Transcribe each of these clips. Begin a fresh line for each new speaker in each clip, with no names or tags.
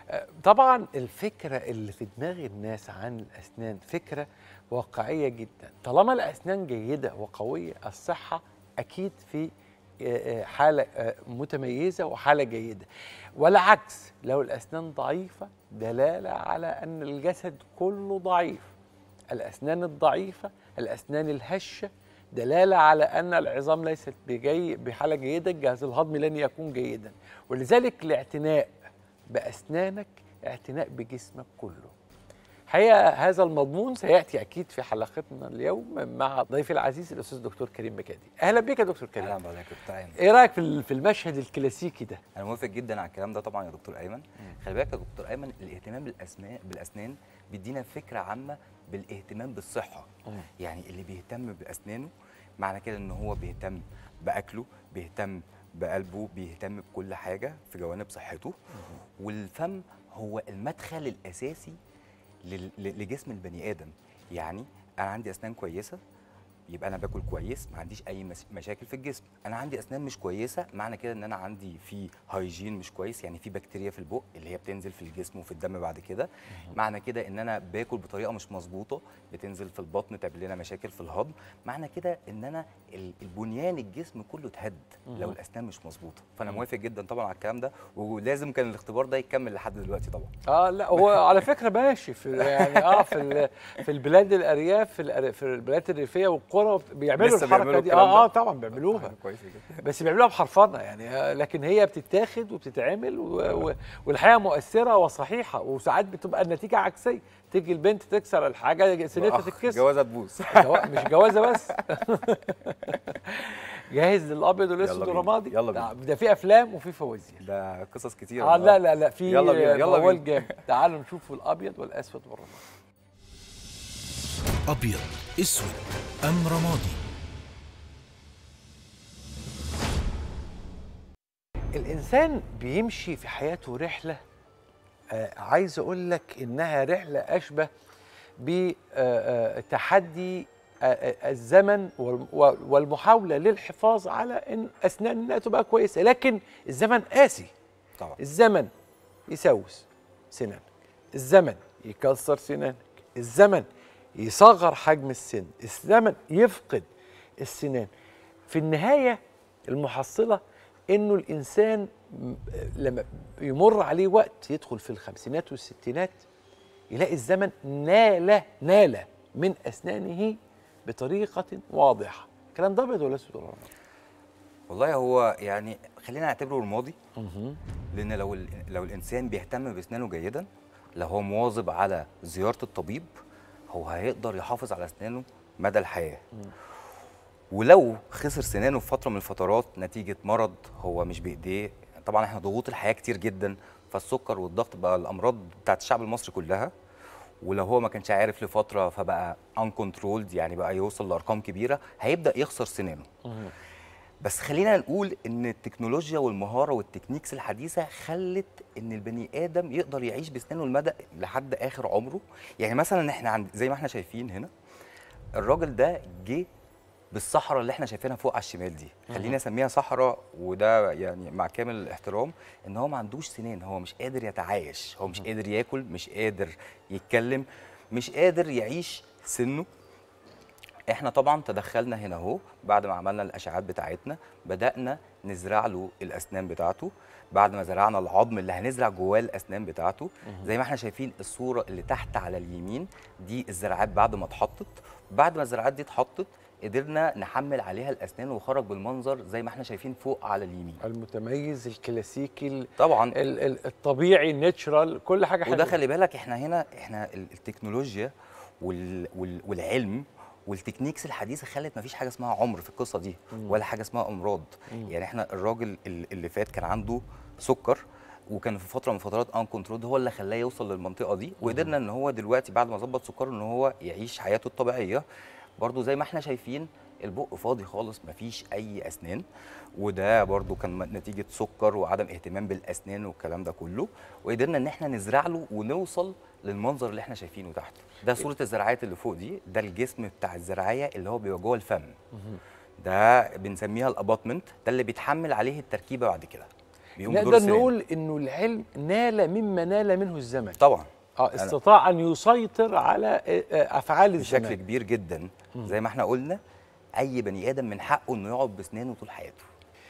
طبعا الفكرة اللي في دماغ الناس عن الأسنان فكرة واقعية جدا. طالما الأسنان جيدة وقوية، الصحة أكيد في حالة متميزة وحالة جيدة، والعكس لو الأسنان ضعيفة دلالة على أن الجسد كله ضعيف. الأسنان الضعيفة، الأسنان الهشة، دلالة على أن العظام ليست بحالة جيدة، الجهاز الهضمي لن يكون جيدا. ولذلك الاعتناء بأسنانك اعتناء بجسمك كله. حقيقة هذا المضمون سيأتي أكيد في حلقتنا اليوم مع ضيفي العزيز الأستاذ دكتور كريم مكادي. أهلا بك يا دكتور كريم.
اهلا بحضرتك يا دكتور ايمن.
إيه رأيك في المشهد الكلاسيكي ده؟
انا موافق جدا على الكلام ده طبعا يا دكتور ايمن. خلي بالك يا دكتور ايمن، الاهتمام بالاسنان بيدينا فكره عامه بالاهتمام بالصحه. يعني اللي بيهتم باسنانه معنى كده ان هو بيهتم باكله، بيهتم بقلبه، بيهتم بكل حاجه في جوانب صحته. والفم هو المدخل الاساسي لجسم البني ادم. يعني انا عندي اسنان كويسه يبقى انا باكل كويس، ما عنديش اي مشاكل في الجسم. انا عندي اسنان مش كويسه معنى كده ان انا عندي في هايجين مش كويس، يعني في بكتيريا في البق اللي هي بتنزل في الجسم وفي الدم بعد كده. معنى كده ان انا باكل بطريقه مش مظبوطه، بتنزل في البطن تعمل لنا مشاكل في الهضم. معنى كده ان انا البنيان الجسم كله اتهد لو الاسنان مش مظبوطه. فانا موافق جدا طبعا على الكلام ده، ولازم كان الاختبار ده يكمل لحد دلوقتي طبعا.
لا هو على فكره ماشي في يعني في البلاد الارياف، في البلاد الريفيه والقرى بيعملوا الحركه دي. طبعا بيعملوها
كويس جدا،
بس بيعملوها بحرفنه يعني. لكن هي بتتاخد وبتتعمل والحقيقه مؤثره وصحيحه، وساعات بتبقى النتيجه عكسيه، تيجي البنت تكسر الحاجه سنتها تتكسر،
جوازه تبوظ.
مش جوازه بس. جاهز للابيض والاسود والرمادي؟
يلا بينا.
ده في افلام وفي فوازير،
ده قصص كتير.
لا في
يلا بينا
موال جامد. تعالوا نشوف الابيض والاسود والرمادي.
ابيض اسود ام رمادي؟
الانسان بيمشي في حياته رحله، عايز اقول لك انها رحله اشبه بتحدي الزمن والمحاوله للحفاظ على ان اسناننا تبقى كويسه، لكن الزمن قاسي
طبعا.
الزمن يسوس سنانك، الزمن يكسر سنانك، الزمن يصغر حجم السن، الزمن يفقد السنان. في النهايه المحصله انه الانسان لما يمر عليه وقت يدخل في الخمسينات والستينات يلاقي الزمن نال من اسنانه بطريقه واضحه. الكلام ده ابيض ولا اسود ولا رمادي؟
والله هو يعني خلينا نعتبره رمادي، لان لو الانسان بيهتم باسنانه جيدا، لو هو مواظب على زياره الطبيب، هو هيقدر يحافظ على اسنانه مدى الحياه. ولو خسر سنانه في فتره من الفترات نتيجه مرض هو مش بايديه، طبعا احنا ضغوط الحياه كتير جدا، فالسكر والضغط بقى الامراض بتاعت الشعب المصري كلها. ولو هو ما كانش عارف لفتره فبقى uncontrolled، يعني بقى يوصل لارقام كبيره، هيبدا يخسر سنانه. بس خلينا نقول ان التكنولوجيا والمهاره والتكنيكس الحديثه خلت ان البني ادم يقدر يعيش باسنانه المدى لحد اخر عمره. يعني مثلا احنا زي ما احنا شايفين هنا، الراجل ده جه بالصحراء اللي احنا شايفينها فوق على الشمال دي، خلينا اسميها صحراء، وده يعني مع كامل الاحترام ان هو ما عندوش سنان، هو مش قادر يتعايش، هو مش قادر ياكل، مش قادر يتكلم، مش قادر يعيش سنه. احنا طبعا تدخلنا هنا اهو، بعد ما عملنا الاشعاعات بتاعتنا بدانا نزرع له الاسنان بتاعته. بعد ما زرعنا العظم اللي هنزرع جواه الاسنان بتاعته، زي ما احنا شايفين الصوره اللي تحت على اليمين دي الزراعات بعد ما اتحطت. بعد ما الزراعات دي اتحطت قدرنا نحمل عليها الاسنان وخرج بالمنظر زي ما احنا شايفين فوق على اليمين،
المتميز الكلاسيكي
طبعا
الطبيعي الناتشرال، كل حاجه حلوه.
وده خلي بالك احنا التكنولوجيا والعلم والتكنيكس الحديثه خلت مفيش حاجه اسمها عمر في القصه دي، ولا حاجه اسمها امراض. يعني احنا الراجل اللي فات كان عنده سكر، وكان في فتره من فترات ان كنترول، هو اللي خلاه يوصل للمنطقه دي، وقدرنا ان هو دلوقتي بعد ما ظبط سكره ان هو يعيش حياته الطبيعيه. برضو زي ما احنا شايفين البق فاضي خالص، مفيش اي اسنان، وده برضو كان نتيجه سكر وعدم اهتمام بالاسنان والكلام ده كله. وقدرنا ان احنا نزرع له ونوصل للمنظر اللي احنا شايفينه تحت ده. صوره الزراعات اللي فوق دي، ده الجسم بتاع الزراعيه اللي هو بيبقى جوه الفم، ده بنسميها الاباطمنت، ده اللي بيتحمل عليه التركيبه بعد كده. بيقوم بدور
نقدر
السنان.
نقول انه العلم نال مما نال منه الزمن.
طبعا
استطاع ان يسيطر على افعال الزمان
بشكل كبير جدا. زي ما احنا قلنا، اي بني ادم من حقه انه يقعد بسنانه طول حياته.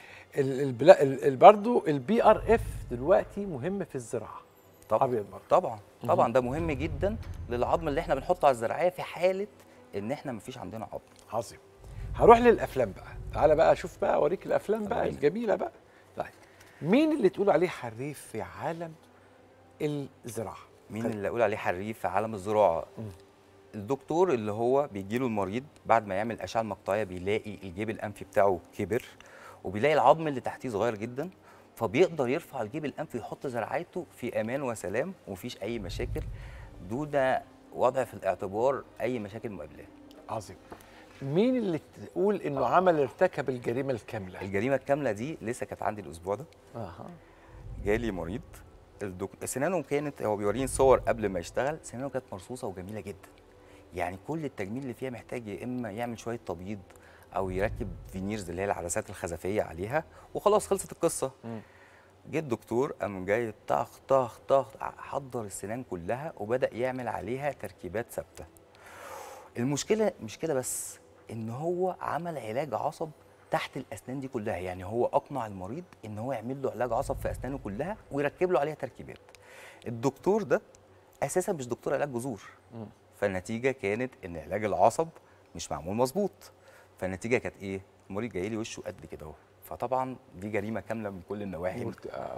برضه البي ار اف دلوقتي مهم في الزراعه.
طبعا
أبيض برضه.
طبعا ده مهم جدا للعظم اللي احنا بنحطه على الزراعيه في حاله ان احنا مفيش عندنا عظم.
عظيم. هروح للافلام بقى، تعالى بقى شوف بقى، اوريك الافلام بقى
طبعا.
الجميله بقى. طيب مين اللي تقول عليه حريف في عالم الزراعه؟
مين اللي اقول عليه حريف في عالم الزراعه؟ الدكتور اللي هو بيجي له المريض بعد ما يعمل اشعه مقطعيه، بيلاقي الجيب الانفي بتاعه كبر، وبيلاقي العظم اللي تحتيه صغير جدا، فبيقدر يرفع الجيب الانفي ويحط زراعته في امان وسلام ومفيش اي مشاكل دون وضع في الاعتبار اي مشاكل مقابلاه.
عظيم. مين اللي تقول انه عمل ارتكب الجريمه الكامله؟
الجريمه الكامله دي لسه كانت عندي الاسبوع ده. جالي مريض سنانه كانت، هو بيوريني صور قبل ما يشتغل، سنانه كانت مرصوصه وجميله جدا، يعني كل التجميل اللي فيها محتاج يا اما يعمل شويه تبييض او يركب فينيرز اللي هي العدسات الخزفيه عليها وخلاص خلصت القصه. جه الدكتور قام جاي طخ طخ طخ حضر السنان كلها وبدا يعمل عليها تركيبات ثابته. المشكله مش كده بس، ان هو عمل علاج عصب تحت الاسنان دي كلها، يعني هو اقنع المريض ان هو يعمل له علاج عصب في اسنانه كلها ويركب له عليها تركيبات. الدكتور ده اساسا مش دكتور علاج جذور، فالنتيجه كانت ان علاج العصب مش معمول مظبوط، فالنتيجه كانت ايه؟ المريض جاي لي وشه قد كده اهو. فطبعا دي جريمه كامله من كل النواحي.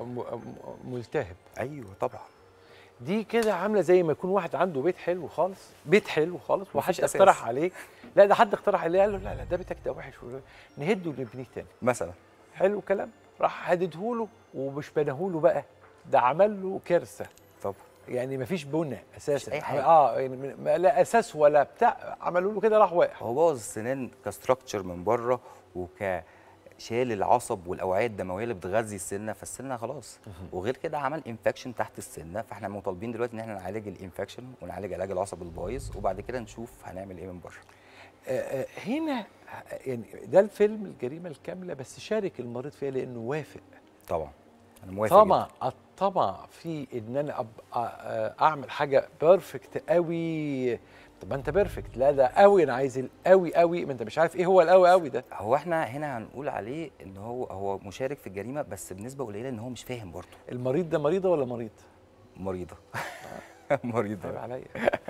ملتهب.
ايوه طبعا.
دي كده عامله زي ما يكون واحد عنده بيت حلو خالص، بيت حلو خالص، وحد
مفيش أساس.
اقترح عليك، لا ده حد اقترح عليه قال له لا ده بيتك ده وحش، نهده ونبنيه تاني
مثلا.
حلو كلام، راح هددهوله ومش بناهوله بقى، ده عمل له كارثه.
طبعا.
يعني مفيش بنى اساسا،
أي حاجة.
يعني لا اساس ولا بتاع، عملوا له كده راح واقع.
هو بوظ السنان كستراكشر من بره شال العصب والاوعيه الدمويه اللي بتغذي السنه، فالسنه خلاص. وغير كده عمل انفكشن تحت السنه، فاحنا مطالبين دلوقتي ان احنا نعالج الانفكشن ونعالج علاج العصب البايظ، وبعد كده نشوف هنعمل ايه من بره.
هنا يعني ده الفيلم الجريمه الكامله، بس شارك المريض فيها لانه وافق.
طبعا انا موافق.
طبعا الطمع في ان انا اعمل حاجه بيرفكت قوي. طب ما انت بيرفكت، لا ده قوي، انا عايز القوي قوي، ما انت مش عارف ايه هو القوي قوي ده.
هو احنا هنا هنقول عليه ان هو مشارك في الجريمه، بس بنسبه قليله ان هو مش فاهم برضه.
المريض ده مريضه ولا مريض؟
مريضه. مريضه.
عيب عليا.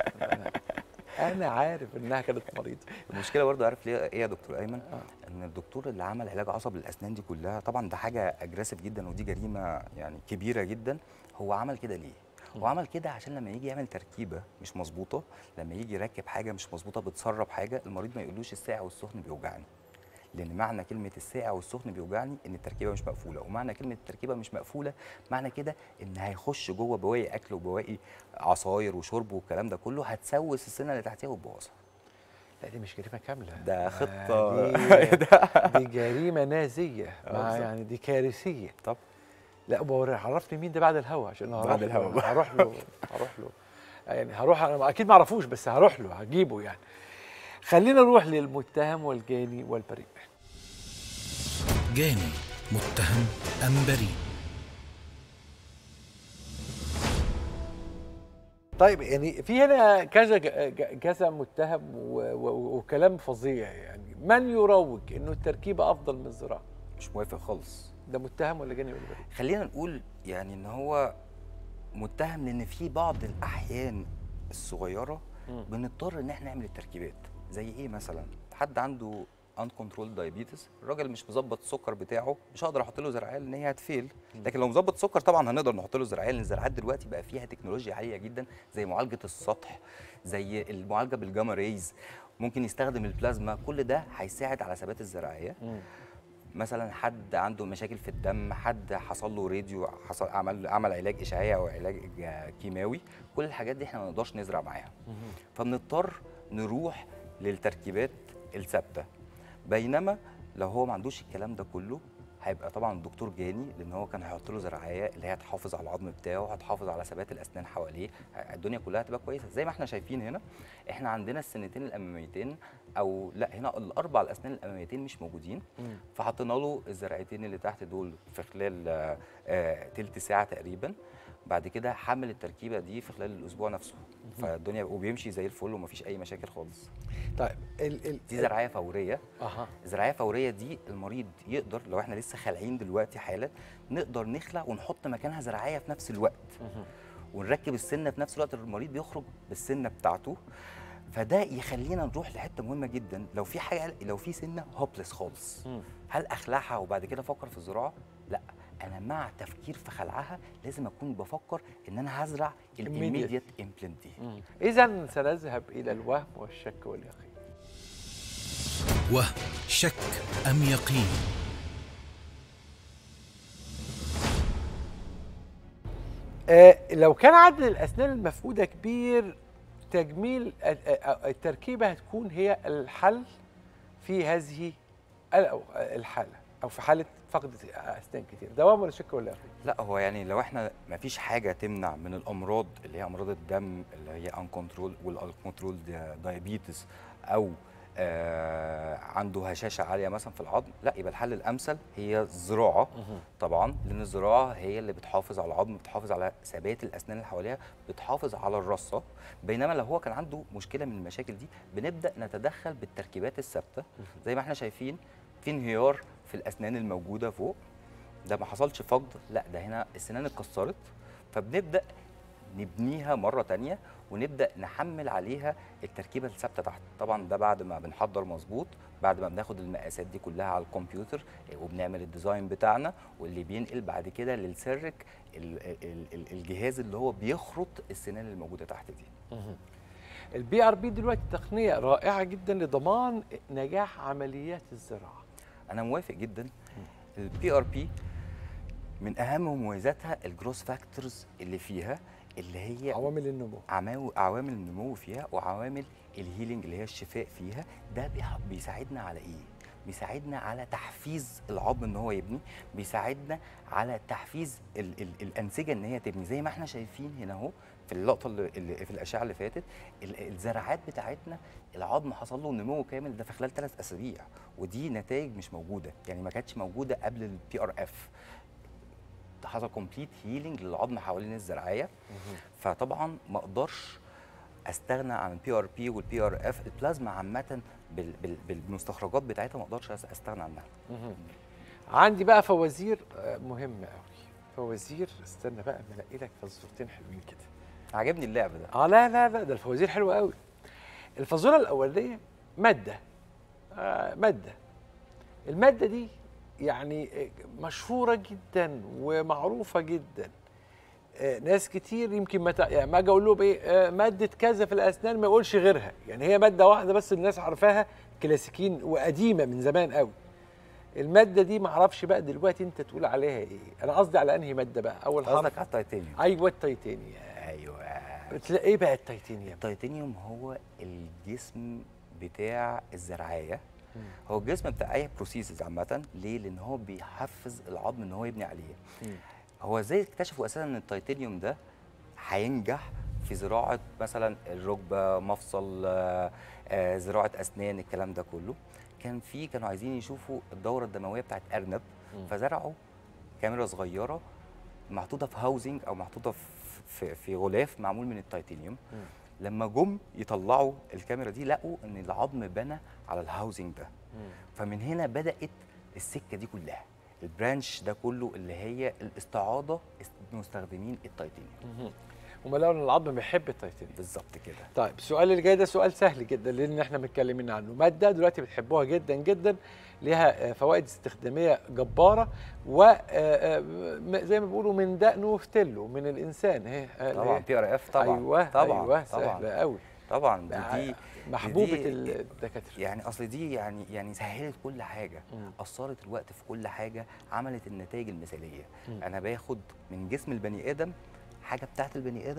انا عارف انها كانت مريضه.
المشكله برضه عارف ليه ايه يا دكتور ايمن؟ ان الدكتور اللي عمل علاج عصب للاسنان دي كلها، طبعا ده حاجه اجريسيف جدا ودي جريمه يعني كبيره جدا. هو عمل كده ليه؟ هو عمل كده عشان لما يجي يعمل تركيبه مش مظبوطه، لما يجي يركب حاجه مش مظبوطه بتسرب حاجه، المريض ما يقولوش الساقع والسخن بيوجعني. لان معنى كلمه الساقع والسخن بيوجعني ان التركيبه مش مقفوله، ومعنى كلمه التركيبه مش مقفوله معنى كده ان هيخش جوه بواقي اكل وبواقي عصاير وشرب والكلام ده كله، هتسوس السنه اللي تحتيها وتبوظها.
لا دي مش جريمه كامله،
ده خطه.
دي جريمه نازيه، يعني دي كارثيه.
طب
لا عرفني مين ده بعد الهوا، عشان
بعد الهوا
هروح له يعني هروح، انا اكيد ما اعرفوش بس هروح له هجيبه يعني. خلينا نروح للمتهم والجاني والبريء.
جاني، متهم أم بريء؟
طيب يعني في هنا كذا متهم وكلام فظيع، يعني من يروج انه التركيبه افضل من الزراعه؟
مش موافق خالص.
ده متهم ولا جاني ولا بريء؟
خلينا نقول يعني ان هو متهم، لان في بعض الاحيان الصغيره بنضطر ان احنا نعمل التركيبات. زي ايه مثلا؟ حد عنده uncontrolled diabetes، الراجل مش مظبط السكر بتاعه، مش هقدر احط له زراعيه لان هي هتفيل. لكن لو مظبط سكر طبعا هنقدر نحط له زراعيه، لان الزراعات دلوقتي بقى فيها تكنولوجيا عاليه جدا، زي معالجه السطح، زي المعالجه بالجاما ريز، ممكن يستخدم البلازما، كل ده هيساعد على ثبات الزراعيه. مثلا حد عنده مشاكل في الدم، حد حصل له راديو، عمل علاج اشعاعي او علاج كيماوي، كل الحاجات دي احنا ما نقدرش نزرع معاها، فبنضطر نروح للتركيبات الثابته. بينما لو هو ما عندوش الكلام ده كله، هيبقى طبعا الدكتور جاني، لان هو كان هيحط له زراعيه اللي هي هتحافظ على العظم بتاعه، هتحافظ على ثبات الاسنان حواليه، الدنيا كلها هتبقى كويسه. زي ما احنا شايفين هنا، احنا عندنا السنتين الاماميتين، او لا هنا الاربع الاسنان الاماميتين مش موجودين، فحطينا له الزرعتين اللي تحت دول في خلال تلت ساعه تقريبا. بعد كده حمل التركيبه دي في خلال الاسبوع نفسه، فالدنيا وبيمشي زي الفل ومفيش اي مشاكل خالص.
طيب
دي زراعيه فوريه.
اها
الزراعيه الفوريه دي المريض يقدر، لو احنا لسه خالعين دلوقتي حالا، نقدر نخلع ونحط مكانها زراعيه في نفس الوقت، ونركب السنه في نفس الوقت، المريض بيخرج بالسنه بتاعته. فده يخلينا نروح لحته مهمه جدا، لو في حاجه، لو في سنه هوبلس خالص، هل اخلعها وبعد كده افكر في الزراعه؟ لا، انا مع تفكير في خلعها لازم اكون بفكر ان انا هزرع الاميديت امبلانت دي.
اذا سنذهب الى الوهم والشك واليقين.
وهم، شك أم يقين؟
لو كان عدد الاسنان المفقوده كبير، تجميل التركيبه هتكون هي الحل في هذه الحاله، او في حاله فقد اسنان كتير. دوام ولا شك ولا يقين؟
لا، هو يعني لو احنا ما فيش حاجه تمنع من الامراض اللي هي امراض الدم اللي هي انكنترول والكنترول دايابيتس، او عنده هشاشه عاليه مثلا في العظم، لا يبقى الحل الامثل هي الزراعه طبعا، لان الزراعه هي اللي بتحافظ على العظم، بتحافظ على ثبات الاسنان اللي حواليها، بتحافظ على الرصه. بينما لو هو كان عنده مشكله من المشاكل دي، بنبدا نتدخل بالتركيبات الثابته. زي ما احنا شايفين في انهيار في الاسنان الموجوده فوق، ده ما حصلش فقد، لا ده هنا السنان اتكسرت، فبنبدا نبنيها مره تانية ونبدا نحمل عليها التركيبه الثابته تحت. طبعا ده بعد ما بنحضر مظبوط، بعد ما بناخد المقاسات دي كلها على الكمبيوتر وبنعمل الديزاين بتاعنا، واللي بينقل بعد كده للسيرك الجهاز اللي هو بيخرط السنان اللي موجوده تحت دي.
البي ار بي دلوقتي تقنيه رائعه جدا لضمان نجاح عمليات الزراعه.
انا موافق جدا. البي ار بي من اهم مميزاتها الجروس فاكتورز اللي فيها، اللي هي
عوامل النمو،
عوامل النمو فيها، وعوامل الهيلينج اللي هي الشفاء فيها. ده بيساعدنا على ايه؟ بيساعدنا على تحفيز العظم ان هو يبني، بيساعدنا على تحفيز الانسجه ان هي تبني. زي ما احنا شايفين هنا اهو في اللقطه اللي في الاشعه اللي فاتت، الزراعات بتاعتنا العظم حصل له نمو كامل ده في خلال 3 اسابيع، ودي نتائج مش موجوده، يعني ما كانتش موجوده قبل البي ار اف. حصل كومبليت هيلينج للعظم حوالين الزراعيه. فطبعا ما اقدرش استغنى عن البي ار بي والبي ار اف. البلازما عامه بالمستخرجات بتاعتها ما اقدرش استغنى عنها.
عندي بقى فوازير مهمه قوي. فوازير، استنى بقى اما الاقي لك فزورتين حلوين كده.
عجبني اللعب ده.
لا لا لا، ده الفوازير حلوه قوي. الفزوره الاولانيه ماده، ماده. الماده دي يعني مشهوره جدا ومعروفه جدا. ناس كتير يمكن يعني ما اجي اقول لهم ايه ماده كذا في الاسنان ما يقولش غيرها، يعني هي ماده واحده بس الناس عارفاها، كلاسيكيين وقديمه من زمان قوي. الماده دي ما اعرفش بقى دلوقتي انت تقول عليها ايه. انا قصدي على انهي ماده بقى؟ اول حرف.
قصدك على التيتانيوم.
ايوه التيتانيوم.
ايوه.
ايه بقى التيتانيوم؟
التيتانيوم هو الجسم بتاع الزرعيه. هو الجسم بتاع اي بروسيسز عامه. ليه؟ لان هو بيحفز العظم ان هو يبني عليه. هو ازاي اكتشفوا اساسا ان التيتانيوم ده هينجح في زراعه مثلا الركبه، مفصل، زراعه اسنان، الكلام ده كله؟ كانوا عايزين يشوفوا الدوره الدمويه بتاعت ارنب، فزرعوا كاميرا صغيره محطوطه في هاوزنج او محطوطه في غلاف معمول من التيتانيوم. لما جم يطلعوا الكاميرا دي لقوا ان العظم بنى على الهاوزنج ده. فمن هنا بدات السكه دي كلها، البرانش ده كله اللي هي الاستعاضه مستخدمين التيتانيوم.
هم لقوا ان العظم بيحب التيتانيوم.
بالظبط كده.
طيب السؤال اللي جاي ده سؤال سهل جدا، لان احنا متكلمين عنه. ماده دلوقتي بتحبوها جدا جدا، ليها فوائد استخداميه جباره، و زي ما بيقولوا من دقنه في تله من الانسان.
طبعا بي ار اف. طبعا
ايوه
طبعا
ايوه سهله قوي.
طبعا دي
محبوبه الدكاتره.
يعني اصل دي يعني سهلت كل حاجه، اثرت الوقت في كل حاجه، عملت النتائج المثاليه. انا باخد من جسم البني ادم حاجه بتاعت البني ادم،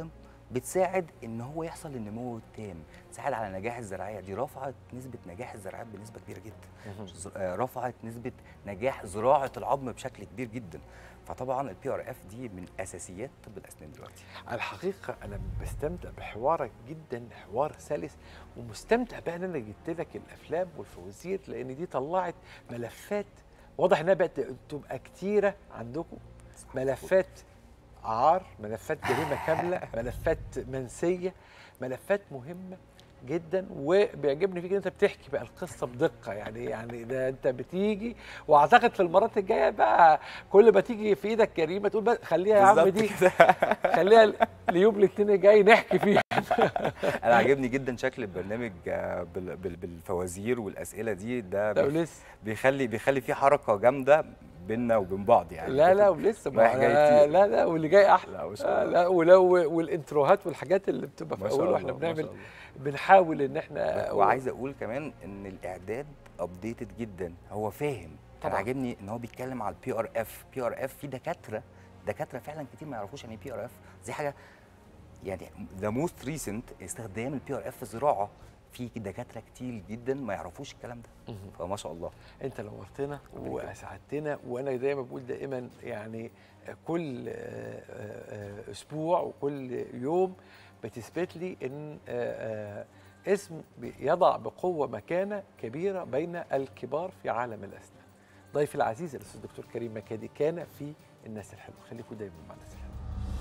بتساعد ان هو يحصل النمو التام، تساعد على نجاح الزراعيه. دي رفعت نسبه نجاح الزراعات بنسبه كبيره جدا، رفعت نسبه نجاح زراعه العظم بشكل كبير جدا. فطبعا البي ار اف دي من اساسيات طب الاسنان دلوقتي.
الحقيقه انا بستمتع بحوارك جدا، حوار سلس، ومستمتع بقى ان انا جبت لك الافلام والفوازير، لان دي طلعت ملفات واضح انها بقت تبقى كتيره عندكم، ملفات عار، ملفات جريمه كامله، ملفات منسيه، ملفات مهمه جدا. وبيعجبني فيك ان انت بتحكي بقى القصه بدقه، يعني ده انت بتيجي، واعتقد في المرات الجايه بقى كل ما تيجي في ايدك جريمه تقول بقى خليها يا عم دي خليها ليوم الاثنين الجاي نحكي فيها.
انا عاجبني جدا شكل البرنامج بالفوازير والاسئله دي، ده بيخلي فيه حركه جامده بيننا وبين بعض يعني.
لا ولسه لا واللي جاي احلى.
لا ما شاء الله.
لا ولو والانتروهات والحاجات اللي بتبقى في اوله واحنا بنحاول ان احنا.
وعايز اقول كمان ان الاعداد ابديتد جدا، هو فاهم. انا عاجبني ان هو بيتكلم على البي ار اف. بي ار اف في دكاتره فعلا كتير ما يعرفوش يعني بي ار اف، دي حاجه يعني ذا موست ريسنت استخدام البي ار اف في الزراعه. في دكاتره كتير جدا ما يعرفوش الكلام ده، فما شاء الله.
انت نورتنا واسعدتنا، وانا دايما بقول دائما يعني كل اسبوع وكل يوم بتثبت لي ان اسم يضع بقوه مكانه كبيره بين الكبار في عالم الاسنان. ضيفي العزيز الاستاذ الدكتور كريم مكادي كان في الناس الحلوه، خليكم دايما مع الناس الحلوه.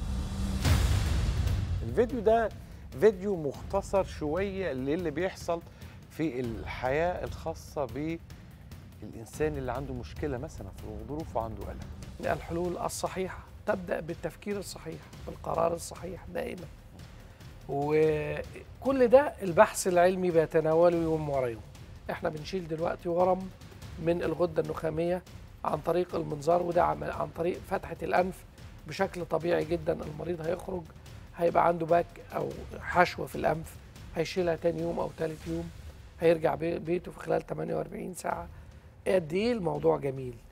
الفيديو ده فيديو مختصر شويه للي بيحصل في الحياه الخاصه بالانسان اللي عنده مشكله مثلا في الغضروف وعنده الم.
الحلول الصحيحه تبدا بالتفكير الصحيح، بالقرار الصحيح دائما. وكل ده البحث العلمي بيتناوله يوم ورا يوم. احنا بنشيل دلوقتي ورم من الغده النخاميه عن طريق المنظار، وده عن طريق فتحه الانف بشكل طبيعي جدا. المريض هيخرج هيبقى عنده باك او حشوه في الانف، هيشيلها تاني يوم او ثالث يوم، هيرجع بيته في خلال 48 ساعه. قد ايه الموضوع جميل.